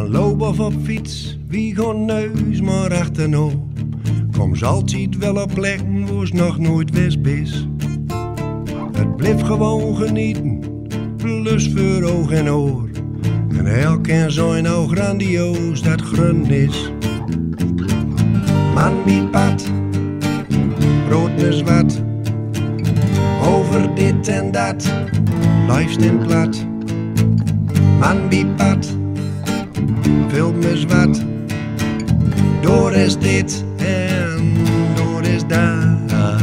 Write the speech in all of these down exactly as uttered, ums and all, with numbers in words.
Dan loop of op fiets, wie gewoon neus maar achterop. Kom ze altijd wel op plekken waar ze nog nooit wist is. Het blijft gewoon genieten, plus voor oog en oor. En elk en zo nou grandioos dat grun is. Man wie pad, brood me zwart. Over dit en dat, lijfst in plat. Man wie pad, vult me zwart. Door is dit en door is dat.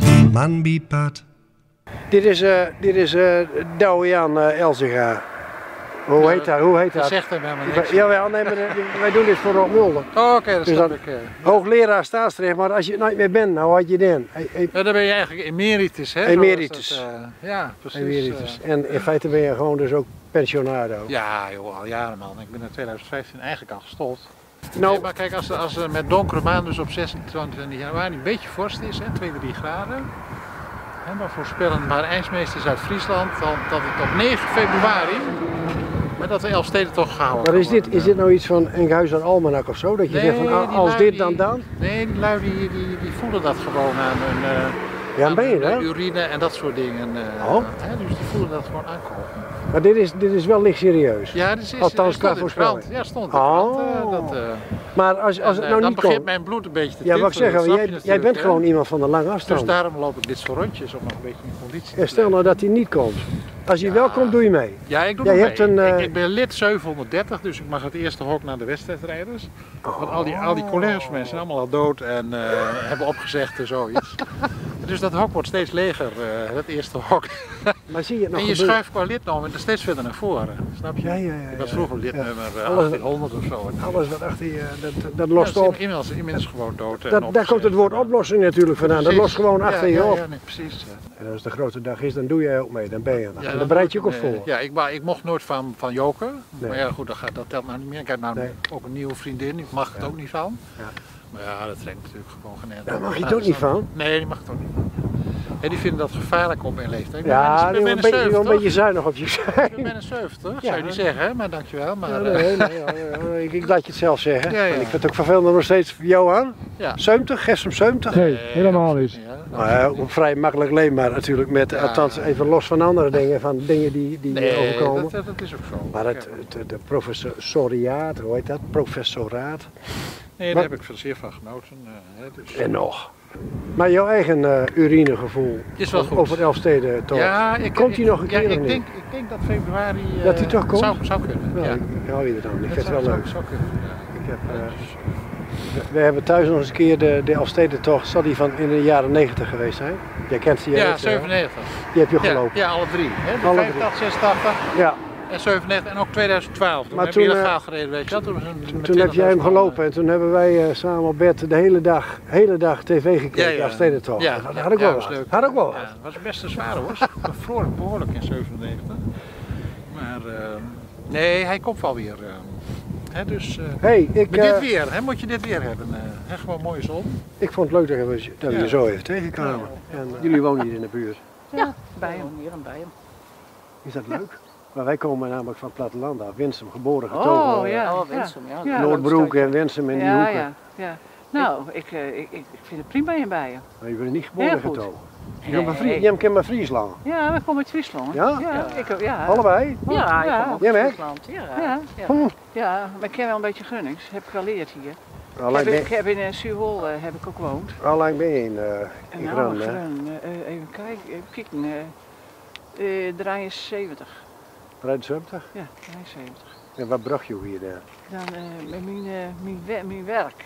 Man wie pad. Dit is, uh, dit is uh, Douwe-Jan uh, Elzega. Hoe ja, heet dat? Hoe heet dat? Dat zegt hem helemaal niks. Jawel, nee, maar wij doen dit voor Rob Mulder. Oh, oké, okay, dat dus snap dat, ik. Uh, hoogleraar staatsrecht, maar als je het nooit meer bent, nou had je dan. Hey, hey. Ja, dan ben je eigenlijk emeritus, hè? Emeritus. Dat, uh, ja, precies. Emeritus. Uh, en in feite ben je gewoon dus ook pensionado. Ja, joh, al jaren man. Ik ben in twintig vijftien eigenlijk al gestopt. Nou, nee, maar kijk, als, als het met donkere maan dus op zesentwintig januari een beetje vorst is, hè, twee, drie graden. Hè, maar voorspellen maar ijsmeesters uit Friesland dan, dat het op negen februari, maar dat de Elfstedentocht gehouden maar is dit, is dit nou iets van een Geuzer Almanak of zo? Dat je nee, zegt van als lui, dit dan dan? Nee, die lui die, die, die voelen dat gewoon aan hun, uh, ja, aan ben je hun urine en dat soort dingen. Uh, oh. Hè, dus die voelen dat gewoon aankomen. Maar dit is, dit is wel licht serieus. Ja, dit is, althans qua voorspelling. Ja, stond in de krant. Oh. Uh, dat, uh, maar als, als en, het nou dan niet begint komt. mijn bloed een beetje te Ja, wat ik zeg, jij, jij bent hè? gewoon iemand van de lange afstand. Dus daarom loop ik dit soort rondjes om nog een beetje in conditie ja, te stel nou dat hij niet komt. Als hij ja. wel komt, doe je mee. Ja, ik doe jij mee. hebt een, uh... ik, ik ben lid zevenhonderddertig, dus ik mag het eerste hok naar de wedstrijdrijders. Oh. Want al die, al die collega's van mij zijn allemaal al dood en uh, hebben opgezegd en zoiets. Dus dat hok wordt steeds leger, uh, dat eerste hok. Maar zie je het nog en je gebeuren? schuift qua lidnummer steeds verder naar voren, snap je? Ja, ja, ja, ik was ja, vroeger ja. lidnummer Ja. uh, Alles, achttienhonderd of zo. Alles wat achter je, dat, dat lost ja, op. Inmiddels, inmiddels gewoon dood. En Dat, daar komt het woord oplossing natuurlijk vandaan, dat lost gewoon achter ja, je ja, op. Ja, nee, precies. En als de grote dag is, dan doe jij ook mee, dan ben je er. Ja, en dan bereid je ook op voor. Ja, ik, ik mocht nooit van, van joken, nee. maar ja goed, dat, gaat, dat telt nou niet meer. Ik heb nou nee. ook een nieuwe vriendin, ik mag het ja. ook niet van. Ja. Maar ja, dat trekt natuurlijk gewoon geen ende. Daar mag je het ook niet van? Nee, die mag het ook niet. Ja, die vinden dat gevaarlijk op mijn leeftijd. Ik ja, ben, die ben een beetje zuinig op je zijn. Ik ben een zeventig, ja. zou je niet zeggen, hè? Maar dankjewel. Maar, ja, nee, nee, nee, ik, ik laat je het zelf zeggen. Ja, ja. Ik vind het ook vervelend nog steeds Johan. Ja. zeventig, Gerstrum zeventig? Nee, helemaal niet. Ja, maar ja, een vrij makkelijk leefbaar natuurlijk, met, ja. althans even los van andere dingen, van dingen die, die nee, overkomen. Dat, dat is ook zo. Maar het, het de professoriaat, hoe heet dat? Professoraat. Nee, daar heb ik zeer van genoten. Uh, hè, dus. En nog. Maar jouw eigen uh, urinegevoel is wel goed. over Elfsteden toch? Ja, ik, komt hij nog een ja, keer ik of denk, ik denk dat februari uh, dat hij toch komt? Zou, zou kunnen. Nou, ja. ik, ik hou je er dan, ik vind het wel zou, leuk. Zou kunnen, ja. Ik heb, uh, we, we hebben thuis nog eens een keer de, de Elfstedentocht, zal die van in de jaren negentig geweest zijn? Jij kent ze, Ja, weet, zevenennegentig. Die heb je Ja, gelopen? ja, alle drie. Hè? De Alle vijfentachtig, zesentachtig Ja. en zevenennegentig en ook tweeduizend twaalf. Toen maar heb toen, je uh, illegaal gereden, weet je wel. Toen, toen, toen heb jij hem gelopen en toen hebben wij uh, samen op bed de hele dag, hele dag tv gekeken, ja, ja. Elfstedentocht. Ja, dat ja, had ik ja, wel was wat. leuk. Had ik wel wat. Ja, het was best een zware hoor. Ik vroor behoorlijk in zevenennegentig. Maar uh, nee, hij komt wel weer. Uh, hè, dus uh, hey, ik, met uh, dit weer, hè, moet je dit weer hebben. Uh, hè, gewoon mooie zon. Ik vond het leuk dat we, dat we ja. je zo even tegenkwamen. Ja. En, uh, jullie wonen hier in de buurt. Ja, bij hem, hier en bij hem. Is dat leuk? Maar wij komen namelijk van het platteland af. Winsum, geboren getogen. Oh ja, Oh, Winsum, ja. ja. Noordbroek en Winsum en die ja, hoeken. ja, ja. Nou, ik, uh, ik, ik vind het prima in Bijen. Maar je bent niet geboren Heel goed. getogen. Je Nee. komt Fries, je kent maar Friesland. Ja, we komen uit Friesland. Ja? Ja, ik, ja. Allebei? Ja, ik Ja. kom ook Jij uit bent? Friesland. Ja. Ja. Ja. Hm. Ja, maar ik ken wel een beetje Grunnings. Heb ik geleerd hier. Alleen heb ik, ben, ik heb in uh, Zuurwol uh, heb ik ook gewoond. alleen ben je in, uh, in Nou, Grun, hè? Grun, uh, even kijken, even kijken. Uh, uh, drieënzeventig. vijfenzeventig? Ja, drieënzeventig. En wat bracht je hier daar? Dan uh, met mijn, uh, mijn, we mijn werk.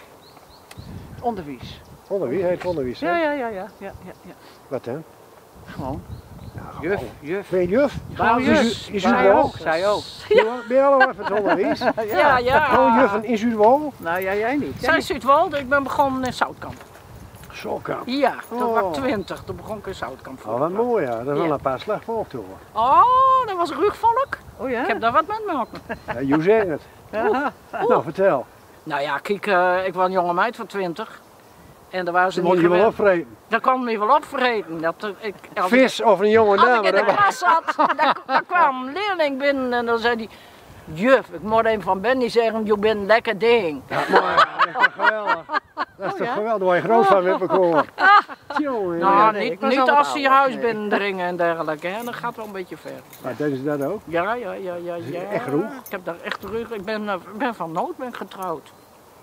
Onderwijs. Onderwijs, heet onderwijs, hè? Ja, ja, ja, ja, ja, ja, ja. Wat dan? Gewoon. Ja, Juf, gewoon. juf. Ben je juf? Gewoon Is juf. u- is u Zij wel? ook, zij ook. Ben je allemaal even het onderwijs? Ja, ja. Gewoon juffen in Zuidwol? Nou ja, jij niet. Zij Zuidwolde, ik ben begonnen in Zoutkamp. Zo kan. Ja, toen Oh. was ik twintig, toen begon ik in Zoutkamp. Oh, wat mooi, ja. Dat is wel Ja. een paar slagvolk toe. Oh, dat was rugvolk. Oh ja? Ik heb daar wat met me ook. Ja, hoe zeg het? Ja. Nou, vertel. Nou ja, kijk, uh, ik was een jonge meid van twintig. En daar waren ze Ze niet moet je wel gewend. opvreten. Dat kon me wel opvreten. Dat, uh, ik, als ik- Vis of een jonge Als ik dame. in de dat- klas zat, dan, dan kwam een leerling binnen en dan zei hij, Juf, ik moet even van Benny zeggen, je bent een lekker ding. Ja, maar, dat is toch geweldig. Dat is toch geweldig, waar je groot van hebt bekomen. Jongen, Nou, ja. nee, ik niet, was niet al wat als ze je ouder, huis nee. binnendringen en dergelijke, hè. Dat gaat wel een beetje ver. Maar deden ze dat ook? Ja, ja, ja, ja, ja. Echt roeg? Ik heb daar echt roeg. Ik ben, eh, ben van nood ben ik getrouwd.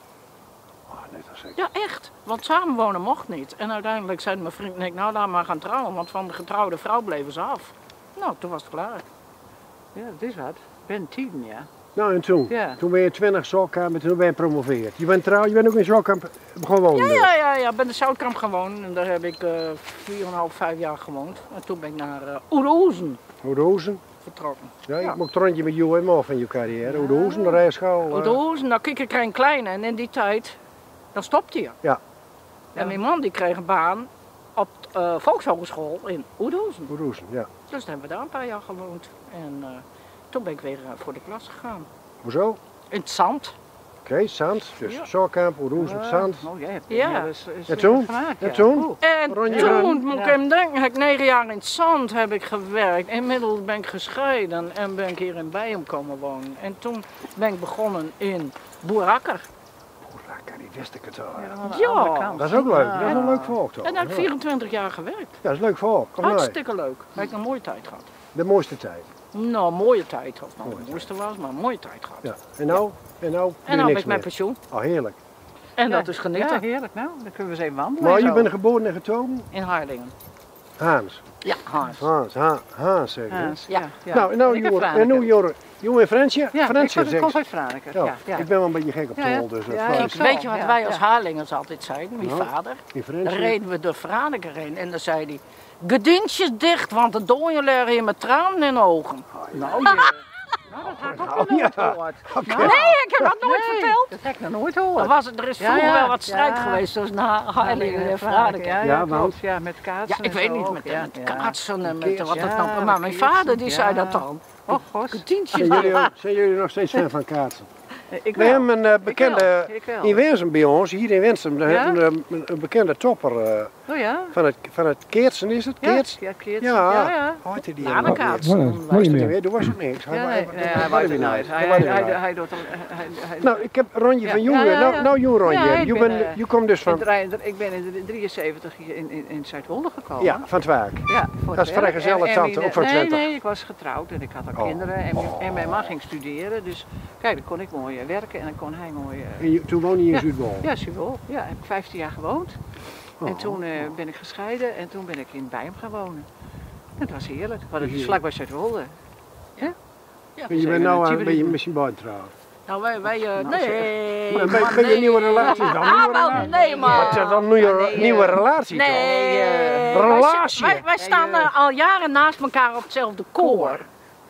Oh, net als ik. Ja, echt. Want samenwonen mocht niet. En uiteindelijk zei mijn vriend en ik, nou laat maar gaan trouwen, want van de getrouwde vrouw bleven ze af. Nou, toen was het klaar. Ja, dat is wat. Ik ben tien, ja. Nou, en toen? Ja. Toen ben je twintig Zoutkamp, toen ben je promoveerd. Je bent trouw, je bent ook in Zoutkamp gewoond. Ja, dus. ja, ja, ja. Ik ben in Zoutkamp gewoond en daar heb ik uh, vier en een half, vijf jaar gewoond. En toen ben ik naar uh, Oedehoezen Oedehoezen. vertrokken. Ja, Ja. ik mocht het rondje met jou en van je carrière. Oedehoezen, de rijschool. Uh, Oedehoezen, nou kijk, ik kreeg een kleine en in die tijd, dan stopte je. Ja. En mijn man die kreeg een baan op de uh, Volkshogeschool in Oedehoezen. Oedehoezen, ja. Dus dan hebben we daar een paar jaar gewoond. En uh, toen ben ik weer uh, voor de klas gegaan. Hoezo? In het zand. Oké, okay, Zand. Dus Ja. Zoutkamp, Oedehoezen, Zand. Oh, jij hebt Ja. ja. is, is, En toen? Gemaakt, En ja. toen? Oeh. En Rondje toen, gaan. moet ik Ja. hem denken, heb ik negen jaar in het zand heb ik gewerkt. Inmiddels ben ik gescheiden en ben ik hier in Bijum komen wonen. En toen ben ik begonnen in Boerakker. Lekker, die wist ik het al. Ja, aan de Ja. andere kant. Dat is ook leuk. Ja. Dat is een leuk volk toch? En daar heb ik Ja. vierentwintig jaar gewerkt. Ja, dat is leuk volk. Of nee? Hartstikke leuk. Heb ik een mooie tijd gehad. De mooiste tijd. Nou, mooie tijd. Of nou Mooie de mooiste was, maar een mooie tijd gehad. Ja. En nou? En nou? doe je En dan ben niks ik met meer. pensioen. Oh, heerlijk. En Ja, dat is genieten. Ja, heerlijk. Nou, dan kunnen we eens even wandelen. Maar en je zo. bent geboren en getogen? In Harlingen. Haans. Ja, Hans. Haans, ha, Haans zeg je. hè? Haans, Ja. ja. ja. Nou, nou Ik heb jongen, en Franeker. nu jongen, jongen en Fransje? Ja, Fransje, ik kom- zeg kom ik. uit Franeker. Ja, Ja, ja. ik ben wel een beetje gek op Ja, ja. tol, dus Ja, ja, ja, Frans. zo. Weet je wat ja, wij ja. als Harlingers altijd zeiden? Mijn Ja. vader. Die Dan Fransje. reden we door Franeker heen en dan zei hij, gedientjes dicht, want de dooien leggen je met tranen in de ogen. Nou, je... nou, dat had ik ook nog nooit ja. gehoord. Oké. Nou, Nee, ik heb dat nooit nee, verteld. Dat heb ik nog nooit Er, gehoord. was, er is Ja, vroeger ja, wel wat strijd ja. geweest tussen Harlingen en Franeker. Ja, Ja, ja, want? klopt. Ja, met kaatsen. Ja, ik en weet zo niet, ook, met, ja. met Ja. kaatsen en met Keertjes. wat dat Ja, nou. Maar mijn keertjes, vader die zei ja. dat dan. Oh, god. Gedientjes. Zijn jullie, ook- zijn jullie nog steeds fan van kaatsen? Ik We wel. hebben een eh, Ik bekende, wel, ik wel. in Winsum bij ons, hier in Winsum, daar Ja? hebben we een, een bekende topper eh, Oh ja? van, het, van het Keertsen, is het? Ja, Keerts? ja, Keerts. Ja. Ja, ja. Hoe heette die? Ja, nou de weer? kaatsen. Voilà, Wij- mooi Niet meer. meer, toen was het niks. Hij, Ja, hij, nee, hij, nee, hij, hij hij, wou hij, er nooit. Hij, hij, hij, hij, hij, hij. hij doet hem... hij- hij- Nou, ik heb een rondje Ja, van ja, Joen. ja, Nou, ja. nou Joen rondje. Ja, ik je, ben, bent- eh, je komt dus in van, drei- Ik ben in de drieënzeventig hier in, in, in Zuidwolde gekomen. ja, van het Waak. Ja, voor Dat is het werk. vrijgezelle En- en tante, mijn- ook van Nee, Twente. nee, ik was getrouwd en ik had ook Oh. kinderen. En, mijn- en mijn man ging studeren, dus kijk, dan kon ik mooi eh, werken en dan kon hij mooi... eh, En je, toen woonde je in Ja. Zuidwol. Ja, Zuidwolde. Ja, heb ik vijftien jaar gewoond. En Oh. toen eh, ben ik gescheiden en toen ben ik in Bijum gaan wonen. Het was heerlijk, want het Dus is je- vlakbij Zuidwolde. Ja, En je bent nou aan, ben je misschien buiten trouwen. Nou, wij, wij, uh, Nou, nee. Maar ben, man, ben je nee. nieuwe relaties dan? Ah, Nieuwe wel, relaties? nee, man. Wat is dan een nieuwe, nee, nieuwe eh, relatie toch? Nee, eh, Relatie. Wij, wij, wij staan Nee, eh, eh, al jaren naast elkaar op hetzelfde koor.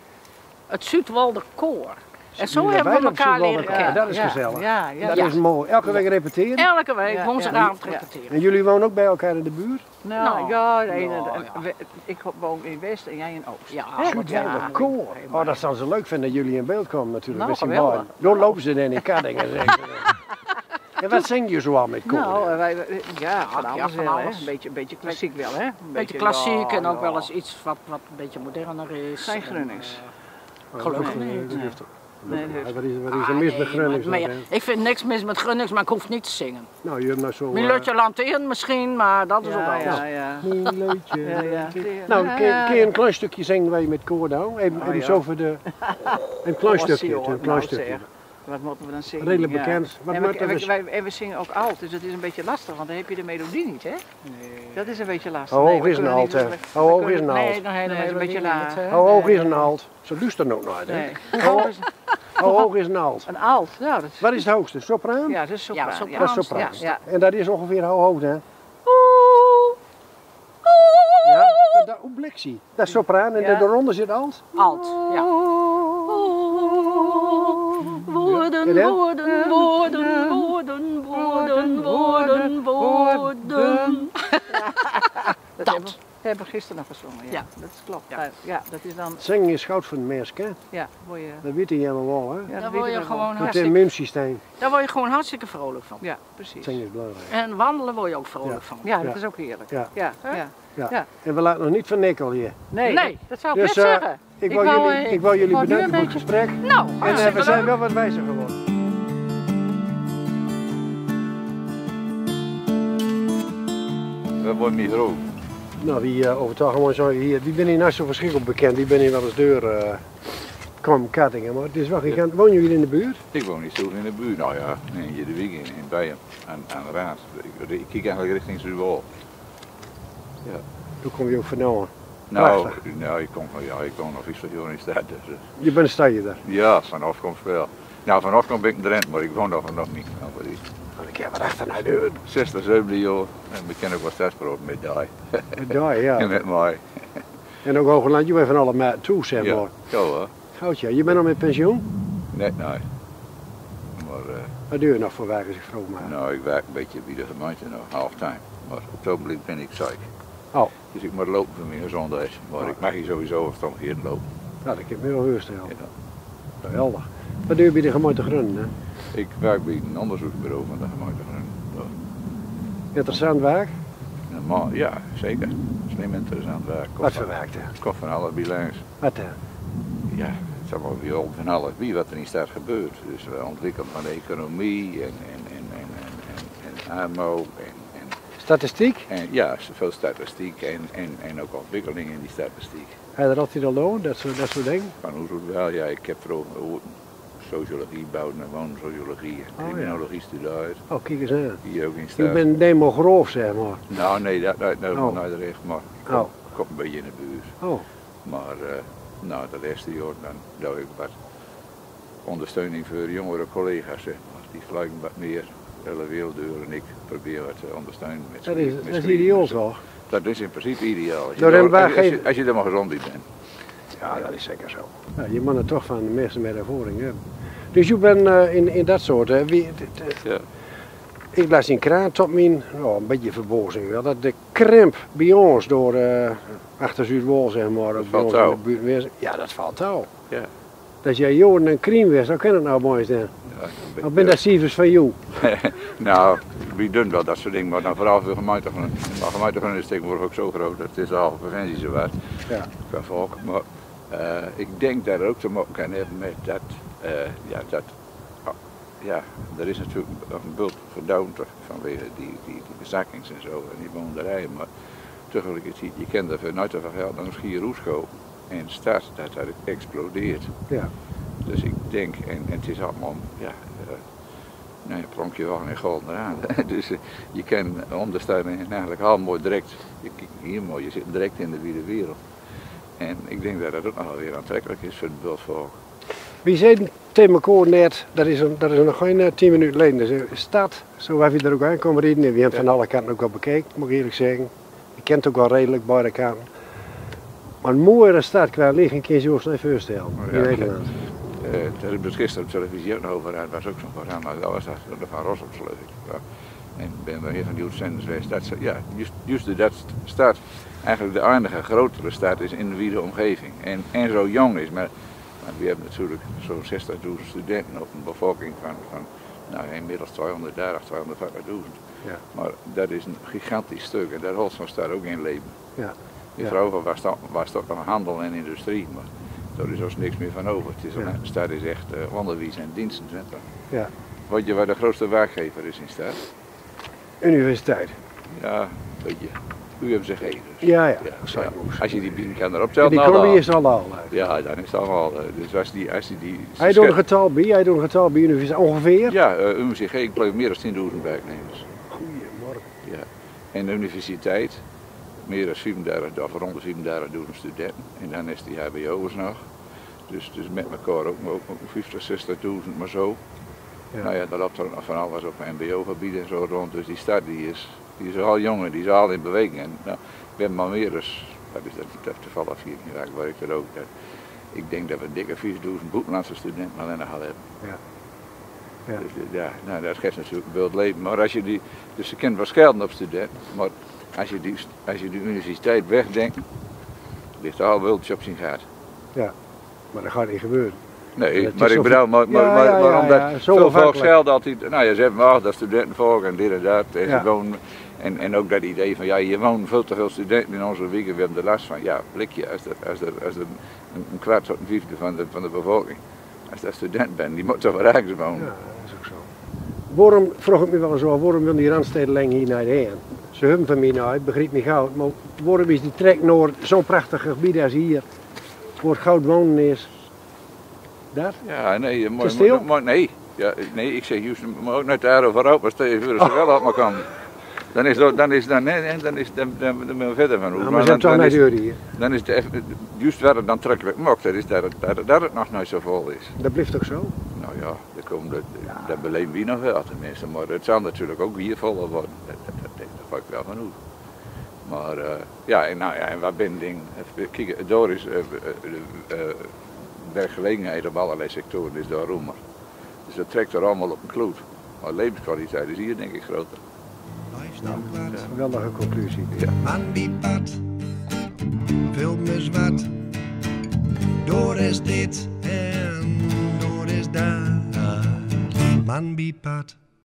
Het Zuidwolder koor. En zo Jullie hebben we beiden op elkaar Zuidwolder leren koor. kennen. Dat is ja, gezellig. Ja, ja. Dat Ja. is mooi. Elke week repeteren. Elke week, Ja, woensdagavond ja. repeteren. En jullie wonen ook bij elkaar in de buurt? Nou, Nou, ja, de ene, nou, de- ja. we- ik woon in West en jij in Oost. Ja, Hè? wat Zuidwolder ja. koor. Oh, dat zouden ze leuk vinden dat jullie in beeld komen natuurlijk. Nou, met z'n geweldig. beiden. Door lopen ze dan in Kaddingen. zeggen ze. En wat zing je zo al met koor? Nou, eh, wij, wij- ja, van Ja, alles van wel, hè. alles. Een beetje, een beetje klassiek wel, hè. Een Beetje klassiek ja, en ook ja. wel eens iets wat, wat een beetje moderner is. Geen En, Grunnings. eh, gelukkig Nee, niet. dat heeft toch- Nee, dat heeft- Wat is, wat is Ah, er mis nee, met Grunnings? maar- maar dan, ja, hè? ik vind niks mis met Grunnings, maar ik hoef niet te zingen. Nou, je hebt nou zo... Mijn eh, lutje lanteern misschien, maar dat is ook Ja, wel. ja, ja. Mijn leutje. Ja, ja. Nou, Ja, kun je, ja. kun je een klein stukje zingen wij met koor dan? Even, Oh, even ja. zo voor de... Een klein Oh, stukje, zie, hoor. een klein Nou, stukje. zeg. Wat moeten we dan zingen? Redelijk Ja. bekend. Wat En moet we, er en, dus- we, wij- en we zingen ook alt, dus dat is een beetje lastig, want dan heb je de melodie niet, hè? Dat is een beetje lastig. Hoe Nee, hoog we is een kunnen alt, niet- hè? we- Hoe we hoog kunnen- is een Nee, alt? dan Nee, helemaal is een beetje laag. hè? Hoe hoog is een alt? Ze luisteren ook naar, hè? Nee. Hoe hoog- Hoe hoog is een alt? Een alt, ja, dat is... Wat is het hoogste? Sopraan? Ja, dat is sopraan. Ja, sopraan. Dat is sopraan. Ja, ja. En dat is ongeveer hoe hoog, hè? Ja, dat, dat, hoe bliksie? Dat is sopraan en Ja. daaronder zit alt? Alt, ja. Woorden, Ja, woorden, woorden, woorden, woorden, woorden, woorden. Dat. Dat. hebben we gisteren nog gezongen, ja. Ja. Dat is klopt. Ja. Ja, ja dat is dan, Zingen is goud voor de mensen, hè? ja, word je, Dat weten jullie wel, hè? ja, Daar dat word je weten we wel. gewoon Het hartstikke, immuunsysteem. daar word je gewoon hartstikke vrolijk van. Ja, precies. Zingen is belangrijk. En wandelen word je ook vrolijk Ja. van. Ja, dat Ja. is ook heerlijk. Ja. Ja, Hè? ja. Ja. Ja. En we laten nog niet van nikkel hier. Nee, Nee. dat, dat zou ik Dus, net eh, zeggen. Ik Ik wou wou, jullie, eh, ik wou jullie ik wou nu bedanken voor een het gesprek. Nou, En eh, hartstikke we zijn leuk. wel wat wijzer geworden. Dat wordt niet groot. Nou, wie uh, over het algemeen zo hier, die ben hier niet zo verschrikkelijk bekend. Die ben hier wel eens deur uh, kwam Kattingen, maar het is wel gigantisch. Woon je hier in de buurt? Ik woon niet zo in de buurt. Nou ja, in Jedewijk in, in Bijen, aan, aan de Raad. Ik, ik kijk eigenlijk richting Zuidwal. Ja. Toen kom je ook van nou. Nou, Prachtig. nou ik, kom, van- ja, ik kom nog iets van hier in de stad. Dus, uh, Je bent een stadje daar. ja, vanaf komt wel. Nou, vanaf komt ben ik in Drenthe, maar ik woon daar nog niet. Nou, wat is het? Ik heb wat achter naar deur. zestig, zeventien jaar en we kennen ook wat stadsbrood met die. Ja, ja. En met mij. En ook Hoogland, je bent van alle maat toe, zeg Ja, maar. zo hoor. Goud, ja. Je bent al met pensioen? Net nee. Maar uh, Wat doe je nog voor werk als ik vroeg maar? nou, ik werk een beetje bij de gemeente nog, halftime. Maar op het ogenblik ben ik ziek. Oh. Dus ik moet lopen voor mijn gezondheid. Maar Oh. ik mag hier sowieso afstandigheden lopen. Nou, dat heb ik me wel voorstellen. Ja. Geweldig. Wat doe je bij de gemeente Grunnen? Hè? Ik werk bij een onderzoeksbureau van de gemeente Groningen. Interessant werk. Maar ja, zeker. Slim interessant werk. Wat voor werk dan? Het komt van alle bilans. Wat dan? Ja, het is allemaal weer op van alles wie wat er in de stad gebeurt. Dus we ontwikkelen van de economie en, en, en, en, en, en, en A M O en, en, Statistiek? en ja, veel statistiek en, en, en ook ontwikkelingen in die statistiek. Heb je er altijd al door? Dat soort, dat soort dingen? Van hoe het wel, ja, ik heb erover sociologie, bouw en woonsociologie en Oh, ja. criminologie studeerd. Oh, kijk eens aan. Hier ook in Je staat. bent demogroof, zeg maar. Nou nee, dat, dat, dat Oh. nooit recht, maar ik kom, Oh. kom een beetje in de buurt. Oh, Maar uh, nou, de laatste jaar dan doe ik wat ondersteuning voor jongere collega's, zeg maar. Die gelijk wat meer de hele wereld door en ik probeer wat te ondersteunen. Met dat schrijven, is, met dat is schrijven. ideaal toch? Dat is in principe ideaal. Als je, Door er- hem als, je, als, weggeven. je, als je er maar gezond in bent. Ja, dat is zeker zo. Ja, je moet het toch van de mensen met ervaring hebben. Dus je bent uh, in, in dat soort, hè, wie, d- d- Ja. ik las in kraan tot mijn, oh, een beetje verbozing wel, dat de krimp bij ons door uh, achter Zuidwol, zeg maar, Dat bij valt ons in touw. de buurt weer- ja, dat valt touw. Ja. Dat jij Joden en Kriem was, dan kan het nou mooi zijn. Ja, Dan ben dat cijfers van jou. Nou, wie doen wel dat soort dingen, maar dan vooral voor gemeente van maar gemeente van is tegenwoordig ook zo groot, dat het is de halve provincie zo wat. Ja. Qua volk. Maar uh, ik denk dat er ook te maken kan hebben met dat, uh, ja, dat, oh, ja, er is natuurlijk een bult verdouwd vanwege die, die, die bezakkings en zo en die wonderij, maar tegelijkertijd, je kent er vanuit de geld dan Schier Roesko en stad dat dat explodeert. Ja. Dus ik denk, en, en het is allemaal, ja, uh, nou ja, pronkje wel en golden eraan. Dus uh, je kan ondersteunen en eigenlijk al mooi direct, je kijkt hier mooi, je zit direct in de wijde wereld. En ik denk dat dat ook nog wel weer aantrekkelijk is voor het beeldvolk. Wie zei tegen elkaar net, dat is, een, dat is nog geen uh, tien minuten geleden, dus, uh, stad, zo heb je er ook aan komen rijden. En we hebben van alle kanten ook wel bekeken, moet ik eerlijk zeggen. Je kent het ook wel redelijk beide kanten. Maar een mooiere stad qua liggen kun je je ons niet voorstellen in Ja. Nederland. Uh, daar heb ik gisteren op televisie ook nog over gehad, was ook zo'n programma, dat was dat, dat van Rossum geloof ik. Ja. En ik ben bij een van die uitzenders geweest, dat, ze- ja, juist, juist dat stad eigenlijk de enige grotere stad is in de wijde omgeving. En, en zo jong is, maar, maar we hebben natuurlijk zo'n zestigduizend studenten op een bevolking van, van nou, inmiddels tweehonderddertig, tweehonderdvijftigduizend. Ja. Maar dat is een gigantisch stuk en daar hoort zo'n stad ook in leven. Ja. Die Ja. vroeger was dat, was dat nog handel en industrie, maar daar is dus niks meer van over. Het is Ja. een, de stad is echt uh, onderwijs en dienstencentrum. Ja. Weet je waar de grootste werkgever is in de stad? Universiteit. Ja, weet je. U hebt ze gegeven. Ja, ja. Ja, dat zou ja. ik mogen Als je die bieden kan erop En tellen, die nou, economie dan- is al al. uit. ja, dan is het allemaal. uh, Dus als die, als die, die Hij doet een getal bij, hij doet een getal bij universiteit, ongeveer. Ja, uh, U M C G, ik geloof meer dan tienduizend werknemers. Goedemorgen. Ja. En de universiteit, meer dan vierendertig, of rond de vierendertigduizend studenten. En dan is die H B O'ers nog. Dus, dus met elkaar ook, ook, ook vijftig, zestigduizend, maar zo. Ja. Nou ja, daar loopt er nog van alles op M B O-gebied en zo rond. Dus die stad die is, die is al jong en die is al in beweging. En nou, ik ben maar meer dus, dat is dat dat toevallig vier jaar waar ik er ook. Dat, ik denk dat we dikke vierduizend buitenlandse studenten alleen nog al hebben. Ja. Ja. Dus ja, nou, dat geeft natuurlijk een beeld leven. Maar als je die, dus je kent wel schelden op studenten, maar als je, die, als je de universiteit wegdenkt, ligt er al wildjes op zijn gaat. Ja, maar dat gaat niet gebeuren. Nee, maar ik bedoel, maar, maar, Ja, maar, ja, maar ja, omdat ja, zo veel volk afhankelijk. stelt altijd, nou ja, ze hebben ach, dat studentenvolk en dit en dat. En, Ja. ze wonen, en, en ook dat idee van, ja, hier wonen veel te veel studenten in onze wijk en we hebben er last van. Ja, blikje, als er, als er, als er een, een kwart tot een vijfde van de, van de bevolking, als dat student bent, die moet toch wel ergens wonen. Ja, dat is ook zo. Waarom, vroeg ik me wel eens af, waarom wil die Randstedeling hier naar heen? Ze hebben van mij nou, ik begrijp me goud, maar waarom is die trek naar zo'n prachtig gebied als hier, waar het goud wonen is? Daar? Ja, nee, je moet, stil? moet, moet- nee. Ja, nee, ik zeg juist, je moet ook net daarover open stel voor ze wel op me komen. Dan is dat, dan is dan, nee, nee, dan is dan, dan, dan ben je verder van hoe. Ja, maar ze hebben toch dan, naar is, de deur hier. dan is het echt, juist waar het dan aantrekkelijk maakt, dat is dat het, dat, het- dat het nog nooit zo vol is. Dat blijft toch zo? Nou ja, dat, komt, dat, dat beleven we nog wel tenminste, maar het zal natuurlijk ook hier voller worden. Dat, dat, dat, dat, dat ga ik wel van uit. Maar uh, ja, en, nou ja, en wat ben ding, even kijken, door is uh, uh, uh, werkgelegenheid op allerlei sectoren is daar roemer. Dus dat trekt er allemaal op een kloot. Maar levenskwaliteit is hier denk ik groter. Lifestyle plat, Geweldige conclusie. Ja. man wie pad, veel me zwart. Door is dit en door is daar, man wie pad.